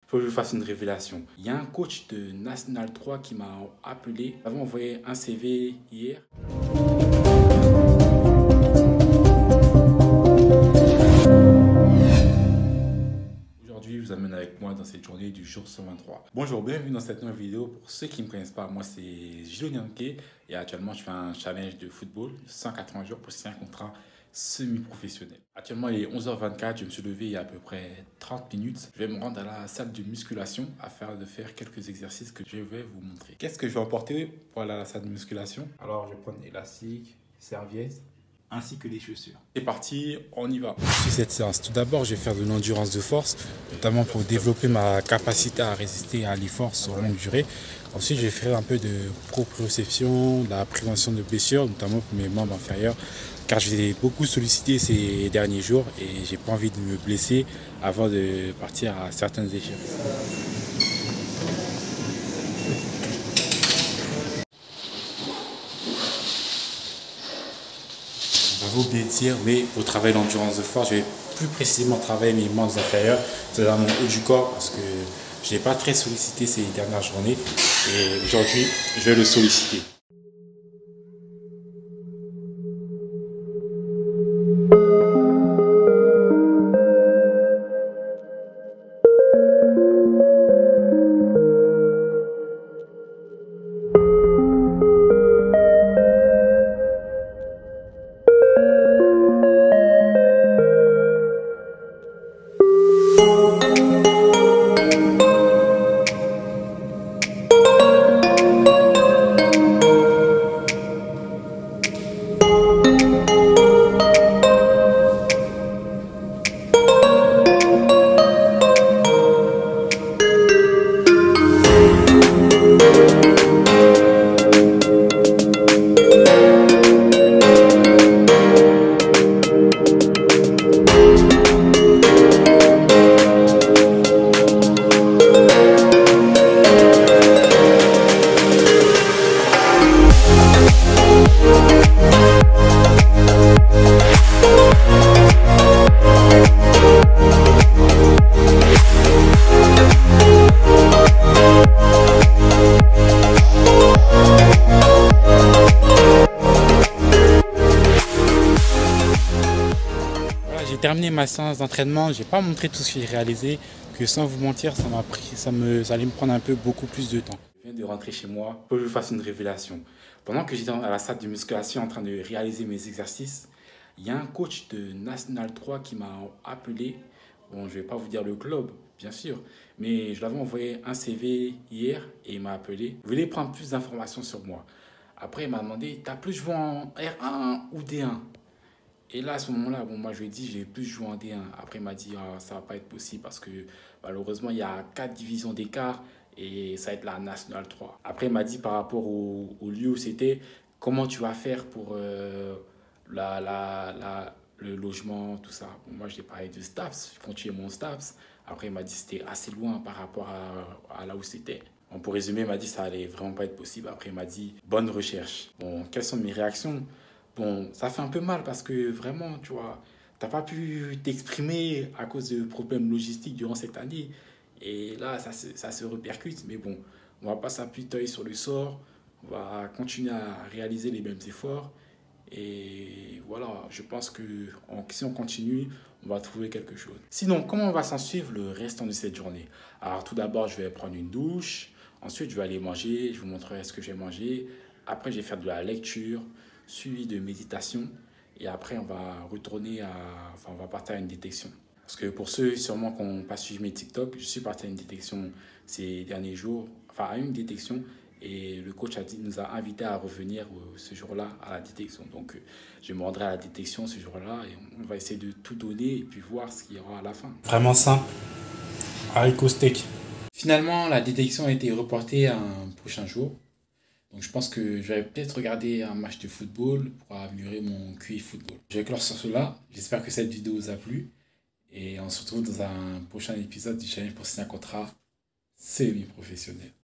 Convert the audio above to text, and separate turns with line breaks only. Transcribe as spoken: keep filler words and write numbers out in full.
faut que je fasse une révélation. Il y a un coach de National trois qui m'a appelé. J'avais envoyé un C V hier. Aujourd'hui, je vous amène avec moi dans cette journée du jour cent vingt-trois. Bonjour, bienvenue dans cette nouvelle vidéo. Pour ceux qui ne me connaissent pas, moi c'est Gilles Nyanké et actuellement je fais un challenge de football de cent quatre-vingts jours pour signer un contrat semi-professionnel. Actuellement il est onze heures vingt-quatre, je me suis levé il y a à peu près trente minutes. Je vais me rendre à la salle de musculation afin de faire quelques exercices que je vais vous montrer. Qu'est-ce que je vais emporter pour aller à la salle de musculation? Alors je vais prendre élastique, serviette, ainsi que les chaussures. C'est parti, on y va. Sur cette séance, tout d'abord, je vais faire de l'endurance de force, notamment pour développer ma capacité à résister à l'effort sur longue durée. Ensuite, je vais faire un peu de proprioception, de la prévention de blessures, notamment pour mes membres inférieurs, car je l'ai beaucoup sollicité ces derniers jours et j'ai pas envie de me blesser avant de partir à certaines échéances. J'avais oublié de dire, mais pour travailler l'endurance de force, je vais plus précisément travailler mes membres inférieurs, c'est-à-dire mon haut du corps, parce que je n'ai pas très sollicité ces dernières journées. Et aujourd'hui, je vais le solliciter. J'ai terminé ma séance d'entraînement, je n'ai pas montré tout ce que j'ai réalisé, que sans vous mentir, ça m'a pris, ça me, ça allait me prendre un peu beaucoup plus de temps. Je viens de rentrer chez moi, faut que je fasse une révélation. Pendant que j'étais à la salle de musculation en train de réaliser mes exercices, il y a un coach de National trois qui m'a appelé. Bon, je ne vais pas vous dire le club, bien sûr, mais je l'avais envoyé un C V hier et il m'a appelé. Il voulait prendre plus d'informations sur moi. Après, il m'a demandé, t'as plus joué en R un ou D un? Et là, à ce moment-là, bon, moi, je lui ai dit, j'ai plus joué en D un. Après, il m'a dit, ah, ça ne va pas être possible parce que malheureusement, il y a quatre divisions d'écart et ça va être la National trois. Après, il m'a dit, par rapport au, au lieu où c'était, comment tu vas faire pour euh, la, la, la, le logement, tout ça. Bon, moi, je lui ai parlé de Staps, je continuais mon Staps. Après, il m'a dit, c'était assez loin par rapport à, à là où c'était. Bon, pour résumer, il m'a dit, ça allait vraiment pas être possible. Après, il m'a dit, bonne recherche. Bon, quelles sont mes réactions? Bon, ça fait un peu mal parce que vraiment, tu vois, tu n'as pas pu t'exprimer à cause de problèmes logistiques durant cette année. Et là, ça se, ça se répercute. Mais bon, on ne va pas s'appuyer sur le sort. On va continuer à réaliser les mêmes efforts. Et voilà, je pense que si on continue, on va trouver quelque chose. Sinon, comment on va s'en suivre le restant de cette journée? Alors, tout d'abord, je vais prendre une douche. Ensuite, je vais aller manger. Je vous montrerai ce que je vais manger. Après, je vais faire de la lecture, suivi de méditation, et après on va retourner à, enfin on va partir à une détection. Parce que pour ceux sûrement qui n'ont pas suivi mes TikTok, je suis parti à une détection ces derniers jours, enfin à une détection, et le coach a dit, nous a invités à revenir ce jour-là à la détection. Donc je me rendrai à la détection ce jour-là et on va essayer de tout donner et puis voir ce qu'il y aura à la fin. Vraiment simple, haricot steak. Finalement, la détection a été reportée à un prochain jour. Donc je pense que je vais peut-être regarder un match de football pour améliorer mon Q I football. Je vais clore sur cela. J'espère que cette vidéo vous a plu. Et on se retrouve dans un prochain épisode du challenge pour signer un contrat semi-professionnel.